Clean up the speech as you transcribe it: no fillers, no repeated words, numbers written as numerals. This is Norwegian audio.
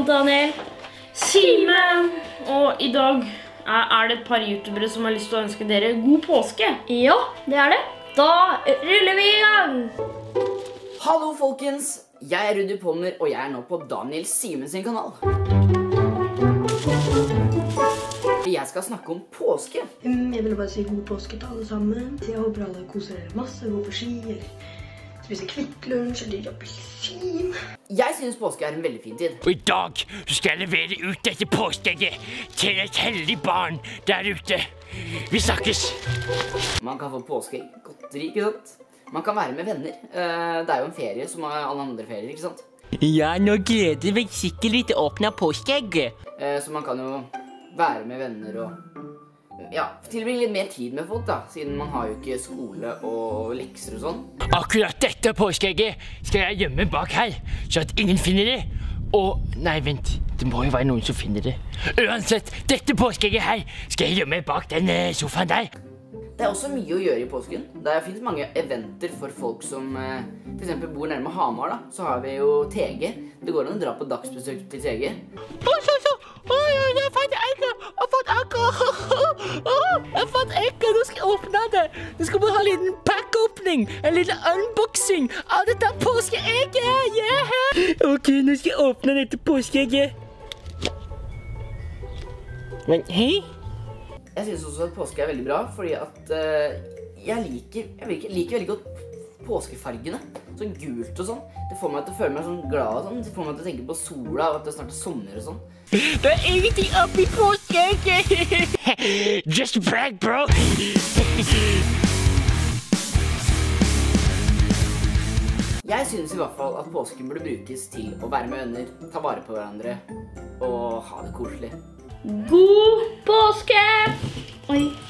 Daniel, Simen, og i dag er det et par youtubere som har lyst til å ønske dere god påske. Ja, det er det. Da ruller vi i gang! Hallo folkens, jeg er Rudi Polmer, og jeg er nå på Daniel Simen sin kanal. Jeg skal snakke om påske. Jeg vil bare si god påske til alle sammen. Jeg håper alle koser dere masse, går på ski, eller spiser kvikklunsj, eller appelsin. Jeg synes påske er en veldig fin tid. Og i dag skal jeg levere ut dette påskeegget til et heldig barn der ute. Vi snakkes! Man kan få påskeegg, godteri, ikke sant? Man kan være med venner. Det er jo en ferie som alle andre ferier, ikke sant? Ja, nå gleder vi sikkert til å åpne påskeegget. Så man kan jo være med venner og tilbringe litt mer tid med folk da, siden man har jo ikke skole og lekser og sånn. Akkurat dette påskeegget skal jeg gjemme bak her, så at ingen finner det. Og, nei vent, det må jo være noen som finner det. Uansett, dette påskeegget her skal jeg gjemme bak den sofaen der. Det er også mye å gjøre i påsken. Det finnes mange eventer for folk som for eksempel bor nærme Hamar da. Så har vi jo TG. Det går an å dra på dagsbesøk til TG. Jeg fant egget! Jeg fant egget! Nå skal jeg åpne det! Nå skal vi ha en liten pakkåpning, en liten unboxing av dette påskeegget! Yeah! Ok, nå skal jeg åpne dette påskeegget. Men hei? Jeg synes også at påske er veldig bra, fordi at jeg liker veldig godt påskefargene. Sånn gult og sånn. Det får meg til å føle meg sånn glad og sånn. Det får meg til å tenke på sola og at det snart er sommer og sånn. Det er ingenting oppi påskeegget! Just a prank, bro! Jeg synes i hvert fall at påsken burde brukes til å være med venner, ta vare på hverandre og ha det koselig. God påske! Oi.